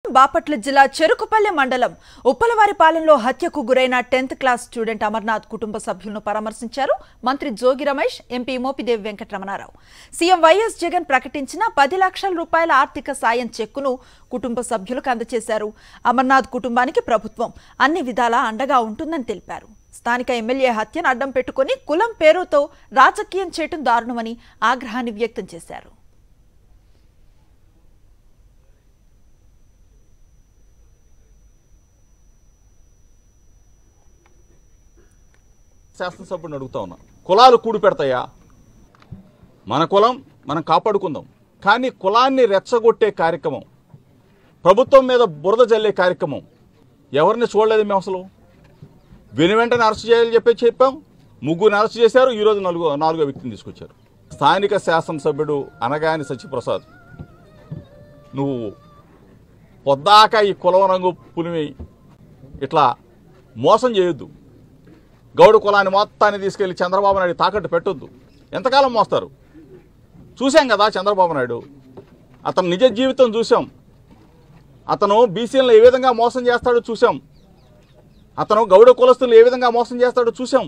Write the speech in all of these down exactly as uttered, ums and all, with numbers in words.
బాపట్ల జిల్లా చెరుకుపల్లి మండలం ఉప్పలవారిపాలెంలో హత్యకు గురైన టెన్త్ క్లాస్ స్టూడెంట్ అమర్నాథ్ కుటుంబ సభ్యులను పరామర్శించారు మంత్రి Jogi Ramesh, MP Mopidevi Venkataramanarao. CM YS Jagan ప్రకటించిన పది లక్షల రూపాయల ఆర్థిక సాయం చెక్కును కుటుంబ సభ్యులకు అందజేశారు. అమర్నాథ్ కుటుంబానికి ప్రభుత్వం అన్ని విధాలా అండగా ఉంటుందని తెలిపారు. స్థానిక ఎమ్మెల్యే హత్యను అడ్డం పెట్టుకుని కులం పేరుతో రాజకీయం చేయటం దారుణమని ఆగ్రహాన్ని వ్యక్తం చేశారు. శాసనసభ్యుని అడుగుతా ఉన్నా, కులాలు కూడి పెడతాయా? మన కులం మనం కాపాడుకుందాం, కానీ కులాన్ని రెచ్చగొట్టే కార్యక్రమం, ప్రభుత్వం మీద బురద జల్లే కార్యక్రమం ఎవరిని చూడలేదు మేము. అసలు వెను వెంటనే అరెస్ట్ చేయాలని చెప్పి చెప్పాం. ముగ్గురిని అరెస్ట్ చేశారు. ఈరోజు నలుగు నాలుగో వ్యక్తిని తీసుకొచ్చారు. స్థానిక శాసనసభ్యుడు అనగాని సత్యప్రసాద్, నువ్వు పొద్దాక ఈ కులం రంగు పులిమి ఇట్లా మోసం చేయొద్దు. గౌడ కులాన్ని మొత్తాన్ని తీసుకెళ్లి చంద్రబాబు నాయుడు తాకట్టు పెట్టొద్దు. ఎంతకాలం మోస్తారు? చూసాం కదా చంద్రబాబు నాయుడు, అతను నిజ జీవితం చూసాం. అతను బీసీలను ఏ విధంగా మోసం చేస్తాడో చూసాం. అతను గౌడ కులస్తులు ఏ విధంగా మోసం చేస్తాడో చూసాం.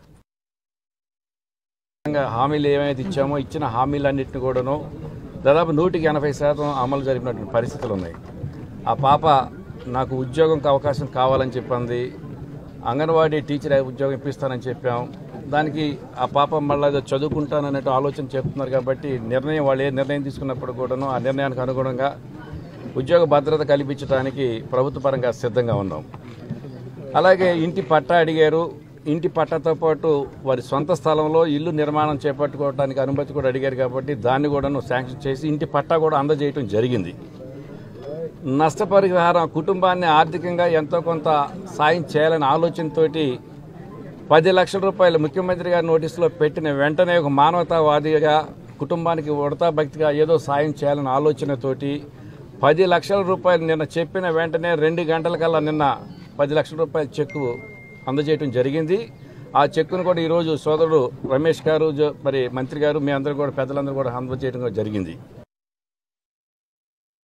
హామీలు ఏమైతే ఇచ్చామో ఇచ్చిన హామీలన్నింటినీ కూడాను దాదాపు నూటికి ఎనభై శాతం అమలు జరిపినటువంటి పరిస్థితులు ఉన్నాయి. ఆ పాప నాకు ఉద్యోగంకి అవకాశం కావాలని చెప్పింది. అంగన్వాడీ టీచర్ ఉద్యోగం ఇప్పిస్తానని చెప్పాం. దానికి ఆ పాప మళ్ళీ చదువుకుంటానన్నట్టు ఆలోచన చెప్తున్నారు. కాబట్టి నిర్ణయం వాళ్ళు ఏ నిర్ణయం తీసుకున్నప్పుడు కూడాను ఆ నిర్ణయానికి అనుగుణంగా ఉద్యోగ భద్రత కల్పించడానికి ప్రభుత్వ పరంగా సిద్ధంగా ఉన్నాం. అలాగే ఇంటి పట్టా అడిగారు. ఇంటి పట్టాతో పాటు వారి సొంత స్థలంలో ఇల్లు నిర్మాణం చేపట్టుకోవడానికి అనుమతి కూడా అడిగారు. కాబట్టి దాన్ని కూడాను శాంక్షన్ చేసి ఇంటి పట్టా కూడా అందజేయడం జరిగింది. నష్టపరిహారం కుటుంబాన్ని ఆర్థికంగా ఎంతో కొంత సాయం చేయాలనే ఆలోచనతో పది లక్షల రూపాయలు ముఖ్యమంత్రి గారి నోటీసులో పెట్టిన వెంటనే ఒక మానవతావాదిగా కుటుంబానికి ఉడతా భక్తిగా ఏదో సాయం చేయాలనే ఆలోచనతోటి పది లక్షల రూపాయలు నిన్న చెప్పిన వెంటనే రెండు గంటల కల్లా నిన్న పది లక్షల రూపాయల చెక్కు అందజేయడం జరిగింది. ఆ చెక్కును కూడా ఈరోజు సోదరుడు రమేష్ గారు, మరి మంత్రి గారు, మీ అందరూ కూడా పెద్దలందరూ కూడా అందజేయడం జరిగింది.